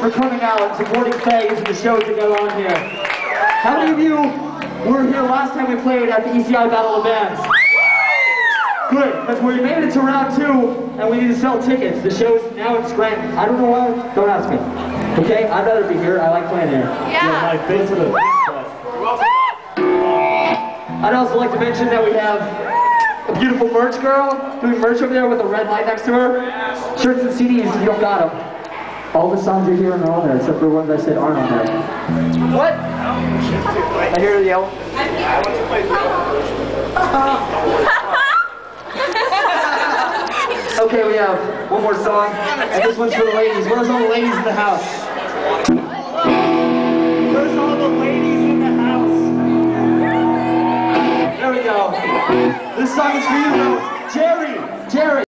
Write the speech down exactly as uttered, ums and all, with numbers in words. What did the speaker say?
for coming out and supporting fagans and the shows that go on here. How many of you were here last time we played at the E C I Battle of Bands? Good, because we made it to round two and we need to sell tickets. The show's now in Scranton. I don't know why, don't ask me. Okay, I'd rather be here. I like playing here. Yeah. Yeah, my face to the I'd also like to mention that we have a beautiful merch girl doing merch over there with a red light next to her. Shirts and C Ds if you don't got them. All the songs you're hearing are on there, except for the ones I said aren't on there. What? I hear the yell. Okay, we have one more song, and this one's for the ladies. Where's all the ladies in the house? Where's all the ladies in the house? There we go. This song is for you, though. Jerry! Jerry!